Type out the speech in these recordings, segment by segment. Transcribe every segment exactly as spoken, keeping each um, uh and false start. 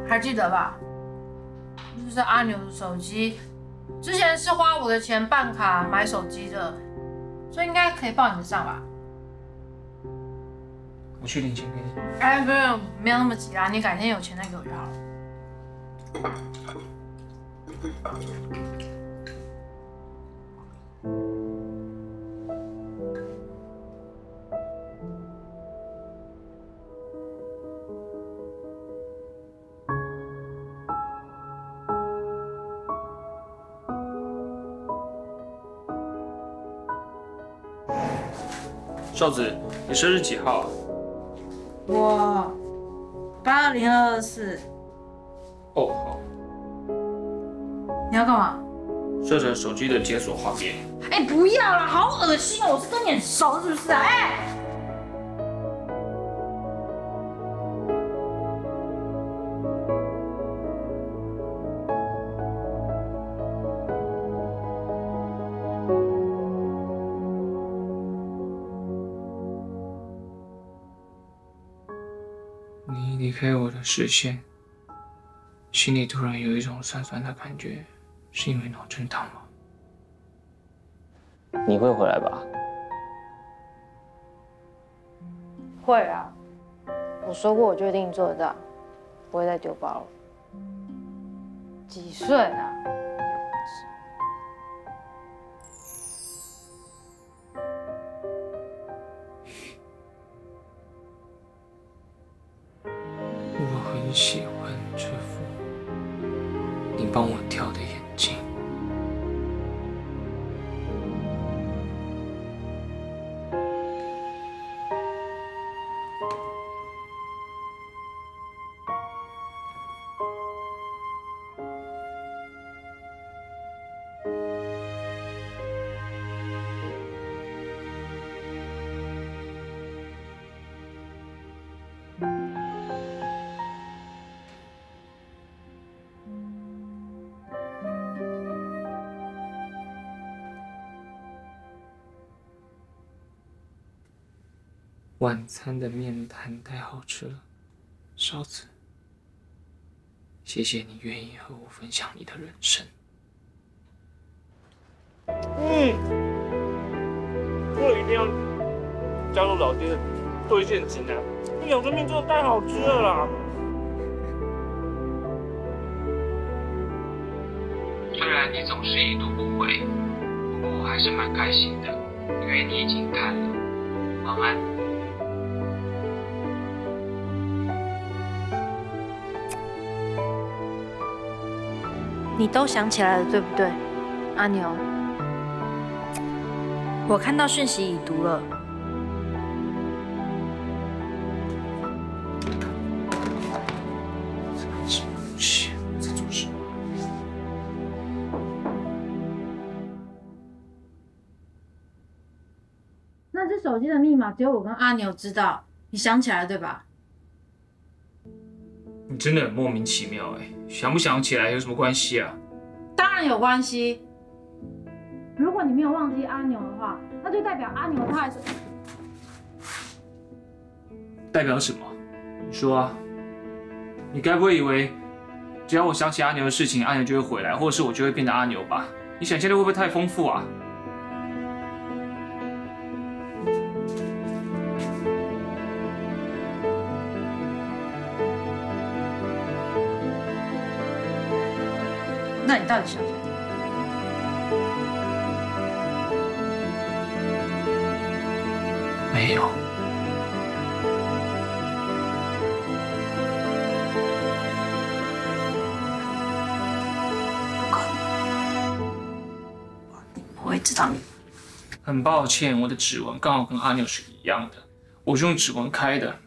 还记得吧？这是阿牛的手机，之前是花我的钱办卡买手机的，所以应该可以报你的账吧？ 我去领钱给你。 哎，不用，没有那么急啦，你改天有钱再给我就好了。 少子，你生日几号啊？ 我八二零二二四。 哦，好。 你要干嘛？ 设成手机的解锁画面。 哎，不要啦，好恶心哦！我是跟你很熟是不是啊？哎。 你离开我的视线，心里突然有一种酸酸的感觉，是因为脑震荡吗？ 你会回来吧？ 会啊，我说过我就一定做得到，不会再丢包了。几岁啊？ 我很喜欢这副你帮我挑的眼镜。晚餐的面摊太好吃了，少子，谢谢你愿意和我分享你的人生。 嗯，我一定要加入老爹的兑现指南。你养生面真的太好吃了啦！ 虽然你总是已读不回，不过我还是蛮开心的，因为你已经看了。晚安。 你都想起来了，对不对，阿牛？我看到讯息已读了。 什么东西？在做什么？ 那只手机的密码只有我跟阿牛知道，你想起来了对吧？ 你真的很莫名其妙哎，想不想起来有什么关系啊？ 当然有关系。如果你没有忘记阿牛的话，那就代表阿牛他还是代表什么？你说啊？你该不会以为只要我想起阿牛的事情，阿牛就会回来，或者是我就会变成阿牛吧？你想象力会不会太丰富啊？ 那你到底想什么？ 没有。 不可能，我会知道你。 很抱歉，我的指纹刚好跟阿牛是一样的，我是用指纹开的。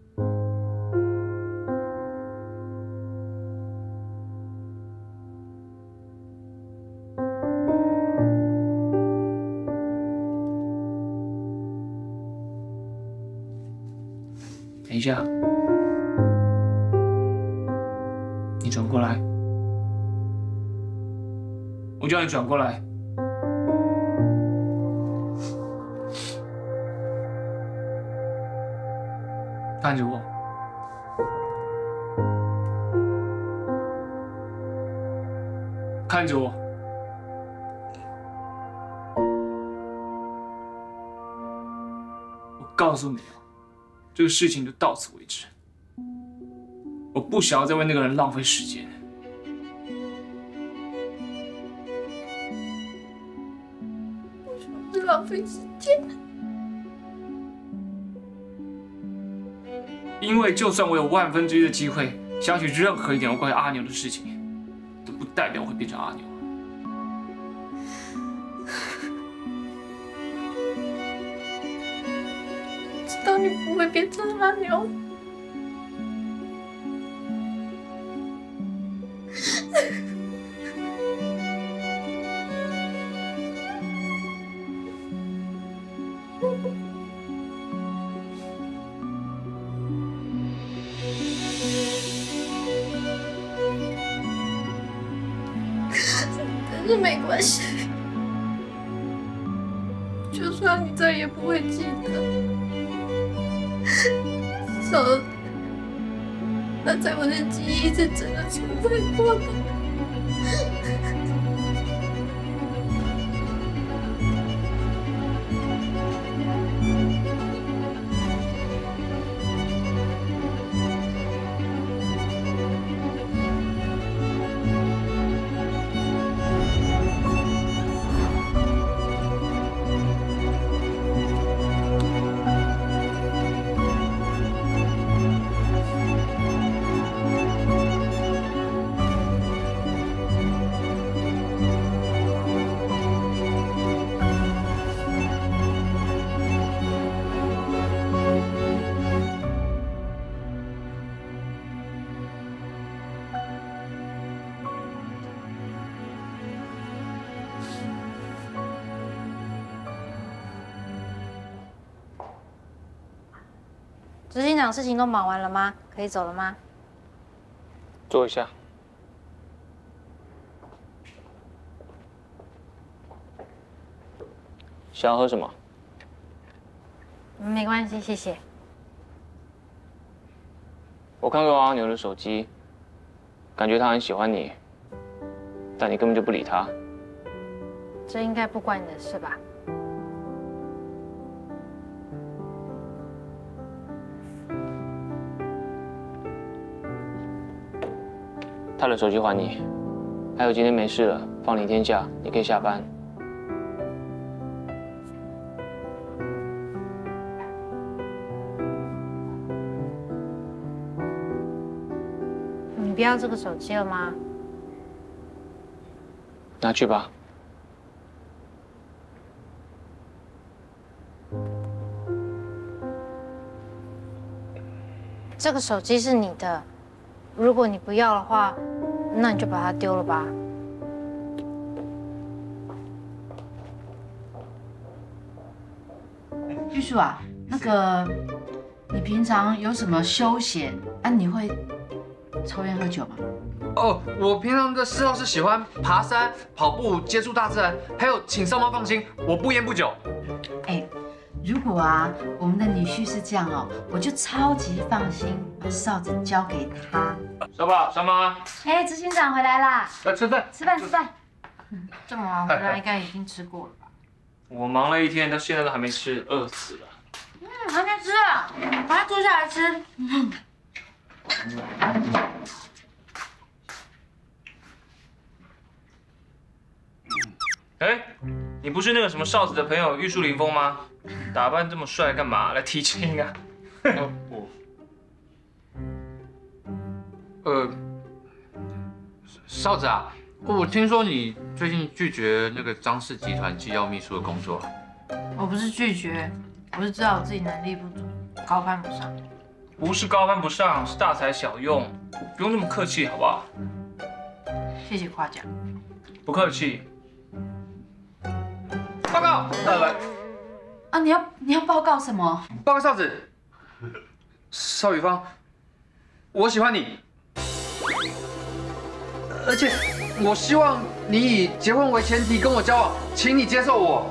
等一下，你转过来，我叫你转过来。看着我， 看着我。我告诉你啊，这个事情就到此为止。我不想要再为那个人浪费时间。 是浪费时间。 因为就算我有万分之一的机会想起任何一点有关于阿牛的事情，都不代表我会变成阿牛。 知道你不会变成阿牛。但是没关系，就算你再也不会记得，至少那在我的记忆是真的存在过的。 执行长，事情都忙完了吗？可以走了吗？ 坐一下。想要喝什么？ 没关系，谢谢。 我看过阿牛的手机，感觉他很喜欢你，但你根本就不理他。 这应该不关你的事吧？ 他的手机还你，还有今天没事了，放你一天假，你可以下班。 你不要这个手机了吗？ 拿去吧。 这个手机是你的，如果你不要的话，那你就把它丢了吧。 玉树啊，那个，你平常有什么休闲啊？你会抽烟喝酒吗？ 哦，我平常的嗜好是喜欢爬山、跑步、接触大自然，还有请少妈放心，我不烟不酒。 哎，如果啊，我们的女婿是这样哦，我就超级放心，把哨子交给他。 少爸、少妈， 哎，执行长回来啦！ 来吃饭， 吃饭吃饭。 这么晚回来，应该已经吃过了吧？ 我忙了一天，到现在都还没吃，饿死了。 嗯，还没吃啊，赶快坐下来吃。嗯。 哎，你不是那个什么少子的朋友玉树临风吗？打扮这么帅干嘛？来提亲啊？ 呃，我，呃，少子啊，我听说你最近拒绝那个张氏集团机要秘书的工作。 我不是拒绝，我是知道我自己能力不足，高攀不上。 不是高攀不上，是大材小用，不用那么客气好不好？ 谢谢夸奖。 不客气。 报告，来来， 啊，你要你要报告什么？ 报告少子，邵雨芳，我喜欢你，而且我希望你以结婚为前提跟我交往，请你接受我。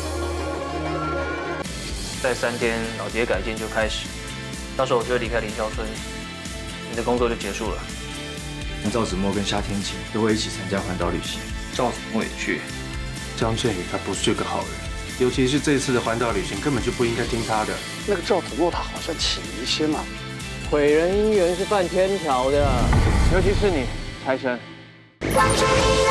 再三天，老爹改建就开始，到时候我就会离开凌霄村，你的工作就结束了。 那赵子墨跟夏天晴都会一起参加环岛旅行。 赵子墨也去。 江振宇他不是个好人，尤其是这次的环岛旅行，根本就不应该听他的。 那个赵子墨他好像起疑心了， 毁人姻缘是犯天条的， 尤其是你，财神。 关注你。